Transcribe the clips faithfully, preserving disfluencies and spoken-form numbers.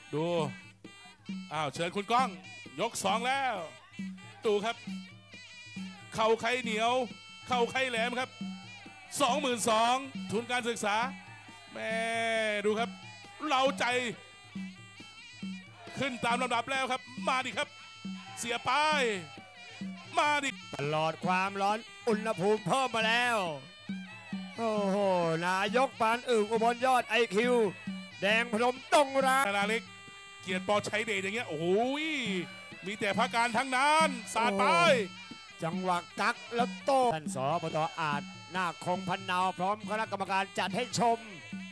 ดูอ้าวเชิญคุณก้องยกสองแล้วดูครับเข่าไข่เหนียวเข่าไข่แหลมครับสองหมื่นสองทุนการศึกษาแม่ดูครับเราใจขึ้นตามลำดับแล้วครับมาดิครับเสียป้ายมาดิตลอดความร้อนอุณหภูมิเพิ่มมาแล้วโอ้โหนายกปานอึ่งอุบลยอดไอคิวแดงพนมตงรักนาเล็กเกียรติปอชัยเดชอย่างเงี้ยโอ้ยมีแต่พระการทั้งนั้นสาดไปจังหวะกักแล้วโต้ท่านสปตอาจนาคงพันนาวพร้อมคณะกรรมการจัดให้ชม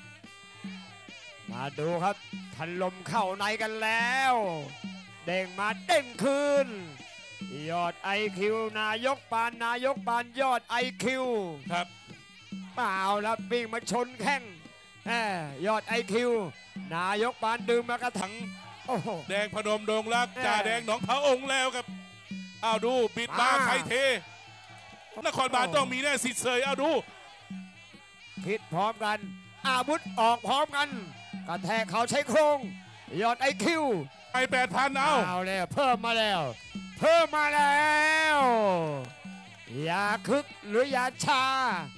มาดูครับทันลมเข้าในกันแล้วเด้งมาเด้งคืนยอดไอคิวนายกปานนายกปานยอดไอคิวครับเปล่าแล้ววิ่งมาชนแข้งยอดไอคิวนายกปานดื่มมากระถังโอ้โหแดงพนมดงรักจ่าแดงหนองพระองค์แล้วครับเอาดูบิดมาไทยเทนครบาลต้องมีแน่สิทธิ์เสยเอาดูคิดพร้อมกันอาวุธออกพร้อมกันกระแทกเขาใช้โครงยอดไอคิวไปแปดพันเอาเอาแล้วเพิ่มมาแล้วเพิ่มมาแล้วอย่าคึกหรืออย่าชา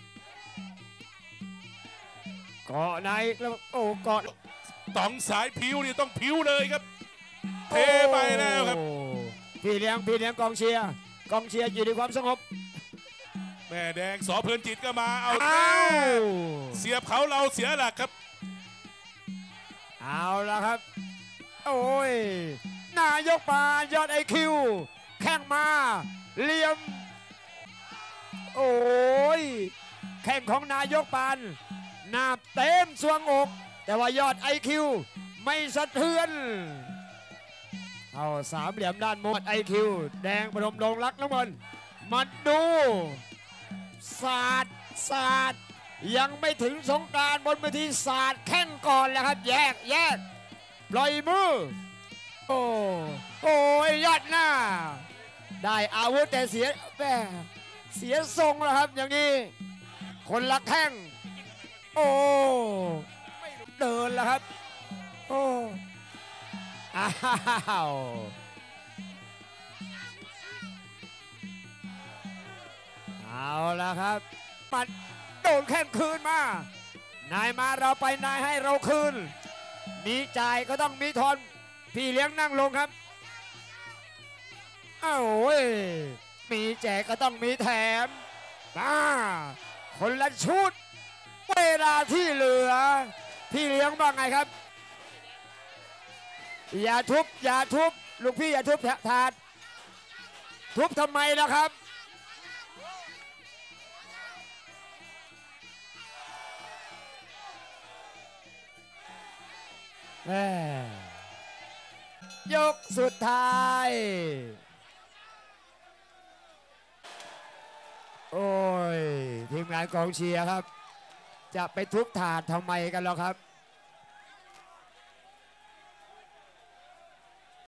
เกาะในแล้วโอ้เกาะต้องสายผิวนี่ต้องผิวเลยครับเทไปแล้วครับพี่เลี้ยงพี่เลี้ยงกองเชียร์กองเชียร์อยู่ในความสงบแม่แดงสอเพลินจิตก็มาเอาเสียบเขาเราเสียหลักครับเอาละครับโอ้ยนายกปายอดไอคิวแข้งมาเหลี่ยมโอ้ยแข้งของนายกปานหน้าเต็มสวงอกแต่ว่ายอดไอคิวไม่สะเทือนเอาสามเหลี่ยมด้านหมดไอคิวแดงพนมดงรักน้ำมันมาดูศาสตร์ศาสตร์ยังไม่ถึงสงกรานต์บนเวทีศาสตร์แข้งก่อนแล้วครับแยกแยกปล่อยมือโอ้โอ้ยยอดหน้าได้อาวุธแต่เสียแม่เสียทรงแล้วครับอย่างนี้คนละแข้งโอ้ไม่เดินแล้วครับโอ้อ้าวเอาละครับปัดโดนแข้งคืนมานายมาเราไปนายให้เราคืนมีจ่ายก็ต้องมีทอนพี่เลี้ยงนั่งลงครับอ้าวโอ้ยมีแจกก็ต้องมีแถมมาคนละชุดเวลาที่เหลือพี่เลี้ยงว่าไงครับอย่าทุบอย่าทุบลูกพี่อย่าทุบถาดทุบทำไมล่ะครับยกสุดท้ายโอ้ยทีมงานกองเชียร์ครับจะไปทุบถาดทำไมกันล่ะครับ